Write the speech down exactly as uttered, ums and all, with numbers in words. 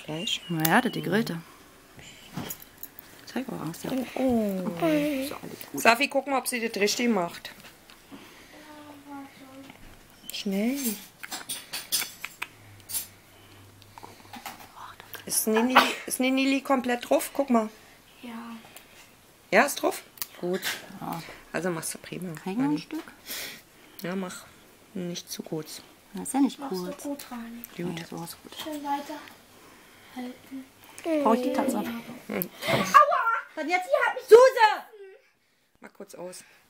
Fleisch? Naja, das die Grillte. Zeig auch Angst, ja. Oh. So, alles gut. Safi, gucken, ob sie das richtig macht. Schnell. Ist Nini, ist Nini komplett drauf? Guck mal. Ja. Ja, ist drauf? Gut. Ja. Also machst du prima. Kriegen wir ein Stück? Ja, mach. Nicht zu kurz. Das ist ja nicht Machst du kurz. gut rein. Gut. Ja, so ist gut. Schön weiter halten. Brauche ich die Katze? Aua! Was jetzt? Hier hat mich Suse! Mal kurz aus.